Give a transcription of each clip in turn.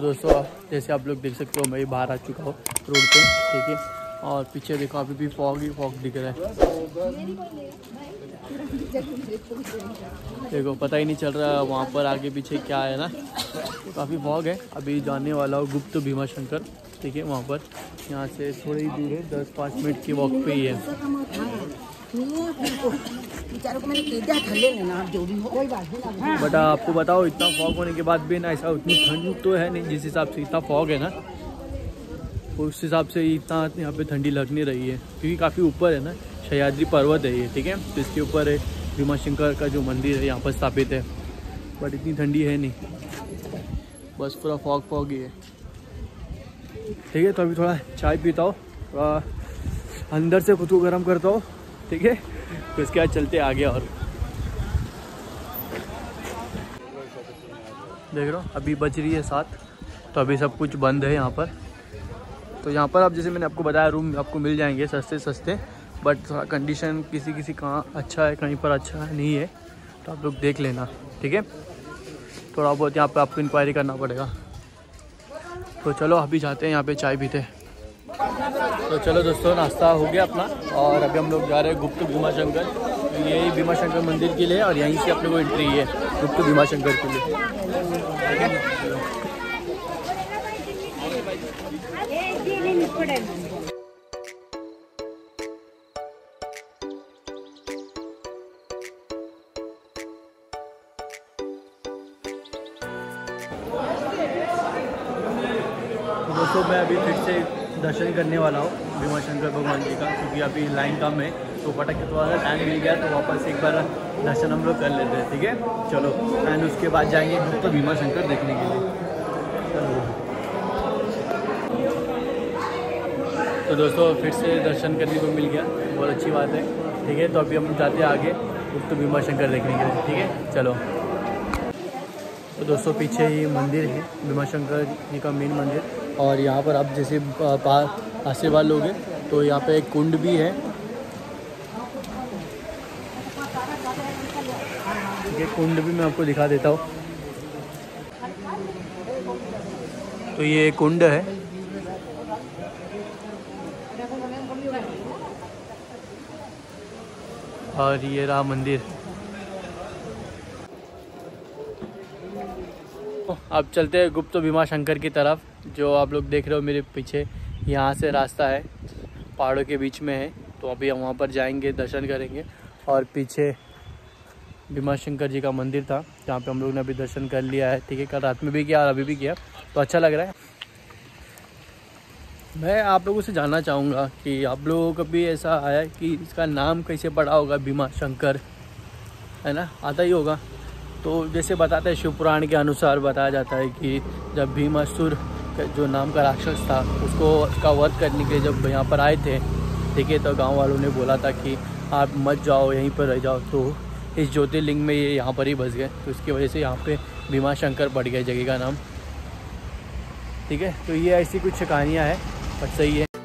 दोस्तों जैसे आप लोग देख सकते हो मैं बाहर आ चुका हूँ रोड पे, ठीक है। और पीछे देखो अभी भी फॉग ही फॉग दिख रहा है। देखो पता ही नहीं चल रहा वहाँ पर आगे पीछे क्या है ना, काफ़ी फॉग है। अभी जाने वाला हूँ गुप्त भीमा शंकर, ठीक है। वहाँ पर यहाँ से थोड़ी ही दूर है, 10-5 मिनट की वॉक पे ही है। बट आपको बताओ इतना फॉग होने के बाद भी ना ऐसा उतनी ठंड तो है नहीं, जिस हिसाब से इतना फॉग है ना उस हिसाब से इतना यहाँ पे ठंडी लग नहीं रही है, क्योंकि काफ़ी ऊपर है ना, सह्याद्री पर्वत है ये, ठीक है। तो इसके ऊपर है भीमा शंकर का जो मंदिर है यहाँ पर स्थापित है। बट इतनी ठंडी है नहीं, बस पूरा फॉग फॉग ही है, ठीक है। तो अभी थोड़ा चाय पीता हूँ, थोड़ा अंदर से खुद को गर्म करता हूँ, ठीक है। तो इसके बाद चलते आगे। और देख रहा हूँ अभी बज रही है 7, तो अभी सब कुछ बंद है यहाँ पर। तो यहाँ पर आप जैसे मैंने आपको बताया रूम आपको मिल जाएंगे सस्ते सस्ते, बट थोड़ा कंडीशन किसी कहाँ अच्छा है कहीं पर अच्छा नहीं है, तो आप लोग देख लेना, ठीक है। थोड़ा बहुत यहाँ पे आपको इंक्वायरी करना पड़ेगा। तो चलो अभी जाते हैं यहाँ पे चाय पीते। तो चलो दोस्तों नाश्ता हो गया अपना, और अभी हम लोग जा रहे हैं गुप्त भीमा शंकर। यही भीमा शंकर मंदिर के लिए, और यहीं से अपने को एंट्री है गुप्त भीमा शंकर के लिए, ठीक है। दोस्तों मैं अभी फिर से दर्शन करने वाला हूँ भीमा शंकर भगवान जी का, क्योंकि अभी लाइन कम है, तो फटाक के थोड़ा सा टाइम मिल गया तो वापस एक बार दर्शन हम लोग कर लेते हैं, ठीक है। चलो एंड उसके बाद जाएंगे गुप्त भीमा शंकर देखने के लिए। तो दोस्तों फिर से दर्शन करने को मिल गया, बहुत अच्छी बात है, ठीक है। तो अभी हम जाते हैं आगे गुप्त भीमा शंकर देखने के लिए, ठीक है। चलो तो दोस्तों पीछे ही मंदिर है भीमा शंकर जी का मेन मंदिर, और यहाँ पर आप जैसे आशीर्वाद लोगे तो यहाँ पे एक कुंड भी है, ठीक है। कुंड भी मैं आपको दिखा देता हूँ। तो ये कुंड है, और ये रहा मंदिर। अब चलते हैं गुप्त भीमा शंकर की तरफ। जो आप लोग देख रहे हो मेरे पीछे, यहाँ से रास्ता है, पहाड़ों के बीच में है। तो अभी हम वहाँ पर जाएंगे, दर्शन करेंगे। और पीछे भीमा शंकर जी का मंदिर था, जहाँ पे हम लोग ने अभी दर्शन कर लिया है, ठीक है। कल रात में भी किया और अभी भी किया, तो अच्छा लग रहा है। मैं आप लोगों से जानना चाहूँगा कि आप लोगों को कभी ऐसा आया कि इसका नाम कैसे पड़ा होगा, भीमा शंकर, है ना, आता ही होगा। तो जैसे बताते हैं शिव पुराण के अनुसार बताया जाता है कि जब भीमासुर जो नाम का राक्षस था उसको उसका वध करने के लिए जब यहाँ पर आए थे, ठीक है, तो गांव वालों ने बोला था कि आप मत जाओ, यहीं पर रह जाओ। तो इस ज्योतिर्लिंग में ये यहाँ पर ही बस गए, तो इसकी वजह से यहाँ पे भीमा शंकर पड़ गया जगह का नाम, ठीक है। तो ये ऐसी कुछ कहानियाँ हैं, बट सही है।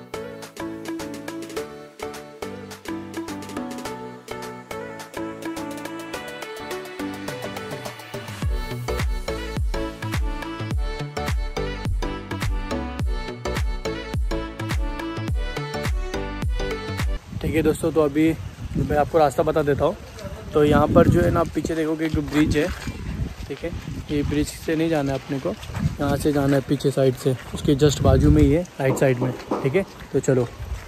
ठीक है दोस्तों, तो अभी मैं आपको रास्ता बता देता हूँ। तो यहाँ पर जो है ना, आप पीछे देखोगे एक ब्रिज है, ठीक है। ये ब्रिज से नहीं जाना है अपने को, यहाँ से जाना है पीछे साइड से, उसके जस्ट बाजू में ही है, राइट साइड में, ठीक है। तो चलो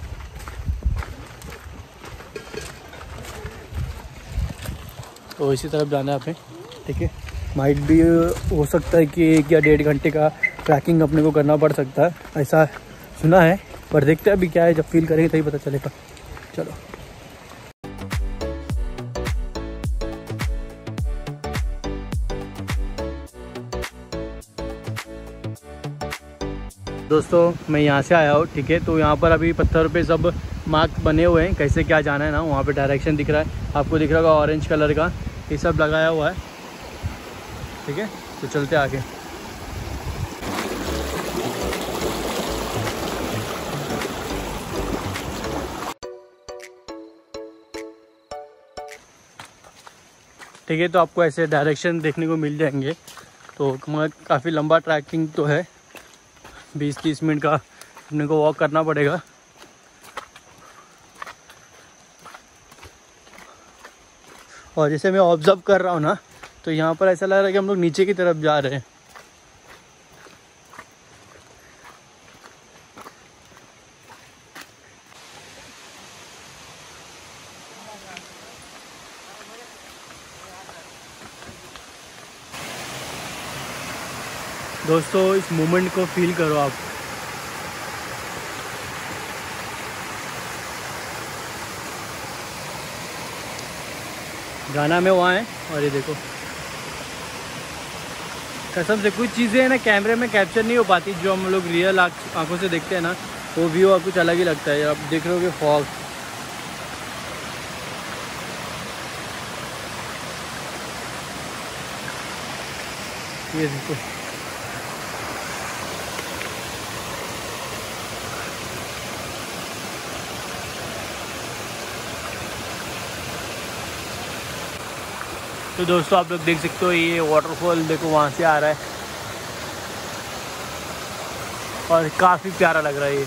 तो इसी तरफ जाना है हमें, ठीक है। माइट भी हो सकता है कि 1 या 1.5 घंटे का ट्रैकिंग अपने को करना पड़ सकता है, ऐसा सुना है। पर देखते हैं अभी क्या है, जब फील करेंगे तभी पता चलेगा। चलो दोस्तों मैं यहाँ से आया हूँ, ठीक है। तो यहाँ पर अभी पत्थर पे सब मार्क बने हुए हैं, कैसे क्या जाना है ना, वहाँ पे डायरेक्शन दिख रहा है आपको, दिख रहा होगा ऑरेंज कलर का, ये सब लगाया हुआ है, ठीक है। तो चलते आगे। ठीक है, तो आपको ऐसे डायरेक्शन देखने को मिल जाएंगे। तो काफ़ी लंबा ट्रैकिंग तो है, 20-30 मिनट का अपने को वॉक करना पड़ेगा। और जैसे मैं ऑब्जर्व कर रहा हूँ ना, तो यहाँ पर ऐसा लग रहा है कि हम लोग नीचे की तरफ जा रहे हैं। दोस्तों इस मोमेंट को फील करो आप। गाना में वहाँ है और ये देखो, कसम से कुछ चीज़ें हैं ना कैमरे में कैप्चर नहीं हो पाती, जो हम लोग रियल आंखों से देखते हैं ना, वो व्यू और कुछ अलग ही लगता है। आप देख रहे हो कि फॉग, ये देखो तो दोस्तों आप लोग देख सकते हो ये वाटरफॉल देखो वहाँ से आ रहा है और काफ़ी प्यारा लग रहा है ये।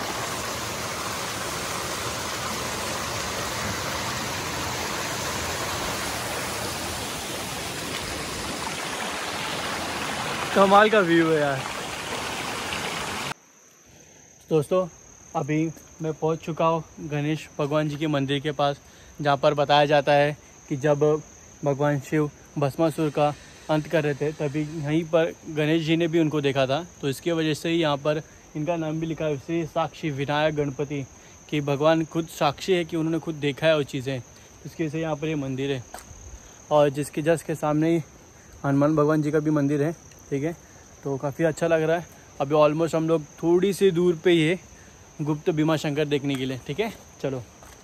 कमाल का व्यू है यार। दोस्तों अभी मैं पहुंच चुका हूँ गणेश भगवान जी के मंदिर के पास, जहाँ पर बताया जाता है कि जब भगवान शिव भस्मासुर का अंत कर रहे थे तभी यहीं पर गणेश जी ने भी उनको देखा था। तो इसकी वजह से ही यहाँ पर इनका नाम भी लिखा है, इसलिए साक्षी विनायक गणपति, कि भगवान खुद साक्षी है कि उन्होंने खुद देखा है वो चीज़ें। इसकी वजह से यहाँ पर ये मंदिर है। और जिसके जस्ट के सामने ही हनुमान भगवान जी का भी मंदिर है। ठीक है, तो काफ़ी अच्छा लग रहा है। अभी ऑलमोस्ट हम लोग थोड़ी सी दूर पे ही है गुप्त भीमाशंकर देखने के लिए। ठीक है, चलो।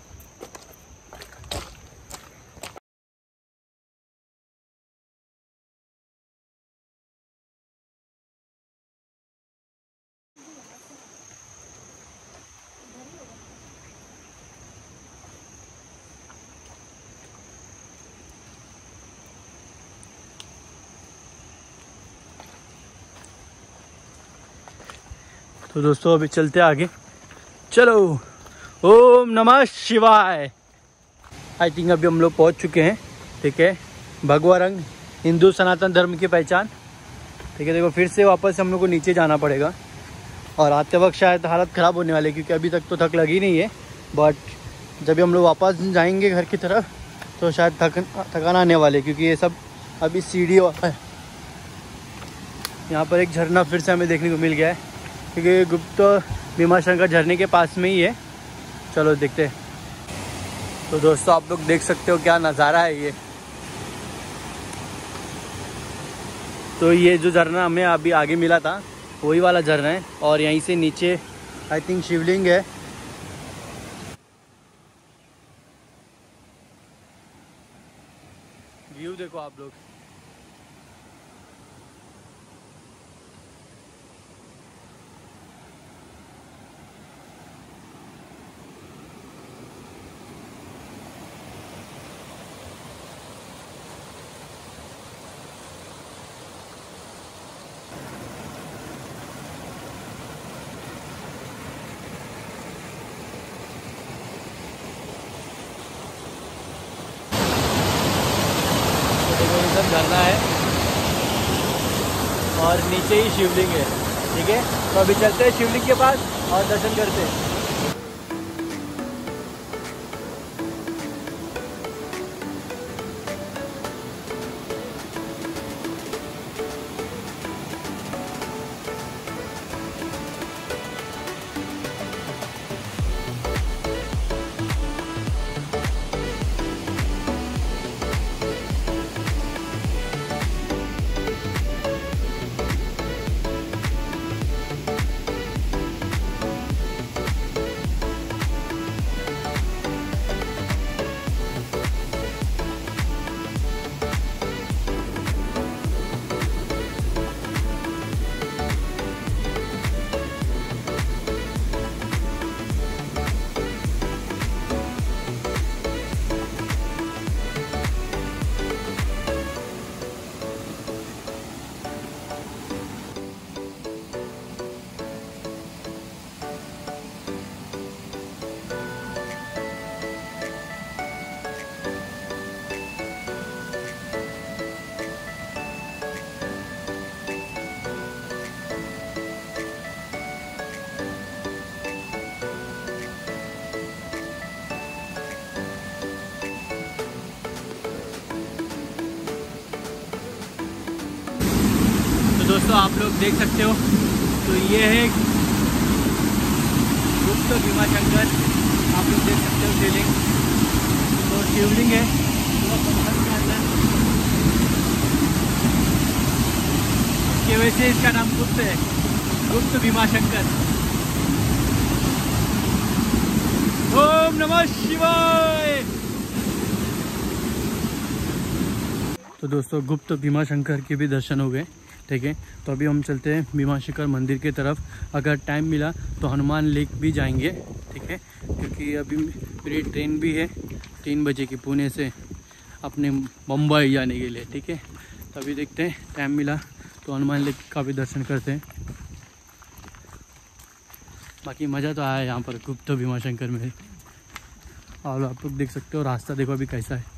तो दोस्तों अभी चलते आगे, चलो। ओम नमः शिवाय। आई थिंक अभी हम लोग पहुंच चुके हैं। ठीक है, भगवा रंग हिंदू सनातन धर्म की पहचान। ठीक है, देखो फिर से वापस हम लोग को नीचे जाना पड़ेगा और आते वक्त शायद हालत ख़राब होने वाली है, क्योंकि अभी तक तो थक लगी नहीं है। बट जब हम लोग वापस जाएंगे घर की तरफ तो शायद थकान आने वाले, क्योंकि ये सब अभी सीढ़ी वाला है। यहाँ पर एक झरना फिर से हमें देखने को मिल गया है, क्योंकि गुप्त भीमाशंकर झरने के पास में ही है। चलो देखते हैं। तो दोस्तों आप लोग देख सकते हो क्या नज़ारा है ये। तो ये जो झरना हमें अभी आगे मिला था वही वाला झरना है, और यहीं से नीचे आई थिंक शिवलिंग है। व्यू देखो आप लोग। झरना है और नीचे ही शिवलिंग है। ठीक है, तो अभी चलते हैं शिवलिंग के पास और दर्शन करते हैं। दोस्तों आप लोग देख सकते हो, तो ये है गुप्त भीमाशंकर, आप लोग देख सकते हो शिवलिंग। तो शिवलिंग है इसके वजह से इसका नाम गुप्त है, गुप्त भीमाशंकर। ओम नमः शिवाय। तो दोस्तों गुप्त भीमाशंकर के भी दर्शन हो गए, ठीक है। तो अभी हम चलते हैं भीमाशंकर मंदिर की तरफ। अगर टाइम मिला तो हनुमान लेक भी जाएंगे, ठीक है, क्योंकि अभी मेरी ट्रेन भी है 3 बजे की पुणे से अपने मुंबई जाने के लिए, ठीक है। तो अभी देखते हैं टाइम मिला तो हनुमान लेक का भी दर्शन करते हैं। बाकी मज़ा तो आया यहाँ पर गुप्त भीमाशंकर में। और आप लोग देख सकते हो रास्ता देखो अभी कैसा है।